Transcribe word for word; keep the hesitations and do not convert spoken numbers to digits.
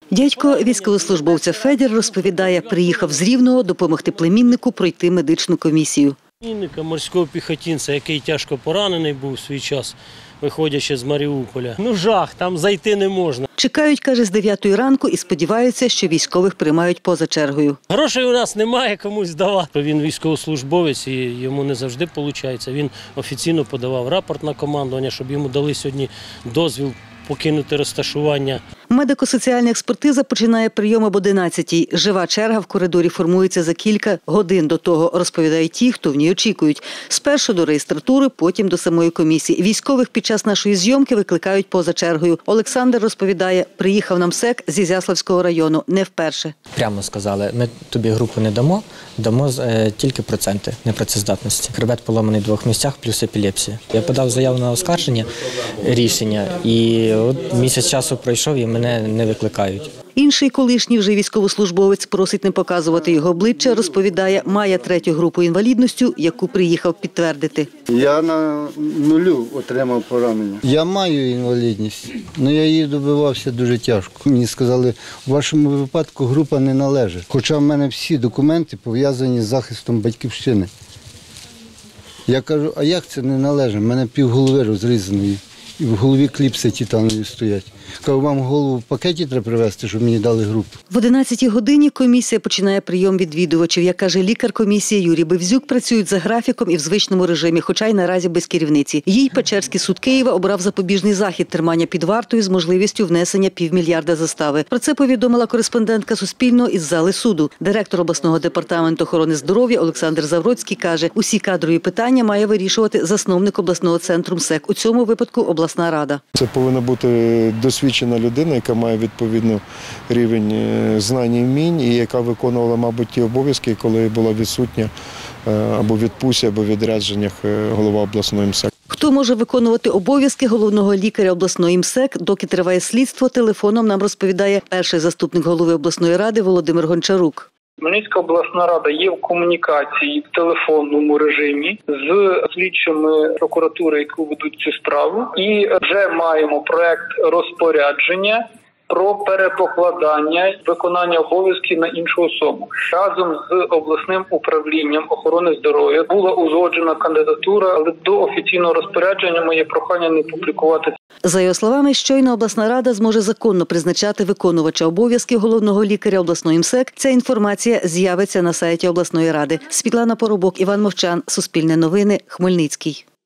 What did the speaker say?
Дядько військовослужбовця Федір розповідає, приїхав з Рівного допомогти племіннику пройти медичну комісію. Племінника, морського піхотинця, який тяжко поранений був у свій час, виходячи з Маріуполя. Ну жах, там зайти не можна. Чекають, каже, з дев'ятої ранку і сподіваються, що військових приймають поза чергою. Грошей у нас немає комусь давати. Він військовослужбовець і йому не завжди виходить. Він офіційно подавав рапорт на командування, щоб йому дали сьогодні дозвіл покинути розташування. Медико-соціальна експертиза починає прийом об одинадцятій. Жива черга в коридорі формується за кілька годин до того, розповідають ті, хто в ній очікують. Спершу до реєстратури, потім до самої комісії. Військових під час нашої зйомки викликають поза чергою. Олександр розповідає, приїхав на МСЕК з Ізяславського району не вперше. Прямо сказали, ми тобі групу не дамо, дамо е, тільки проценти непрацездатності. Хребет поломаний в двох місцях, плюс епілепсія. Я подав заяву на оскарження рішення, і от місяць часу пройшов, і мене не викликають. Інший колишній вже військовослужбовець просить не показувати його обличчя, розповідає, має третю групу інвалідності, яку приїхав підтвердити. Я на нулю отримав поранення. Я маю інвалідність, але я її добивався дуже тяжко. Мені сказали, у вашому випадку група не належить. Хоча в мене всі документи пов'язані з захистом батьківщини. Я кажу, а як це не належить? У мене півголови розрізаної. І в голові кліпси титанові стоять. Кажу, вам голову в пакеті треба привезти, щоб мені дали групу. В одинадцятій годині комісія починає прийом відвідувачів. Як каже лікар комісії Юрій Бевзюк, працюють за графіком і в звичному режимі, хоча й наразі без керівниці. Їй Печерський суд Києва обрав запобіжний захід тримання під вартою з можливістю внесення півмільярда застави. Про це повідомила кореспондентка Суспільного із зали суду. Директор обласного департаменту охорони здоров'я Олександр Завроцький каже, усі кадрові питання має вирішувати засновник обласного центру МСЕК. У цьому випадку обласна рада. Це повинна бути досвідчена людина, яка має відповідний рівень знань і вмінь, і яка виконувала, мабуть, ті обов'язки, коли була відсутня або в відпустці, або в відрядженнях голова обласної МСЕК. Хто може виконувати обов'язки головного лікаря обласної МСЕК, доки триває слідство, телефоном нам розповідає перший заступник голови обласної ради Володимир Гончарук. Хмельницька обласна рада є в комунікації в телефонному режимі з слідчими прокуратури, які ведуть цю справу, і вже маємо проект розпорядження про перепокладання виконання обов'язків на іншу особу. Разом з обласним управлінням охорони здоров'я була узгоджена кандидатура, але до офіційного розпорядження моє прохання не публікувати. За його словами, щойно обласна рада зможе законно призначати виконувача обов'язків головного лікаря обласної МСЕК. Ця інформація з'явиться на сайті обласної ради. Світлана Поробок, Іван Мовчан, Суспільне новини, Хмельницький.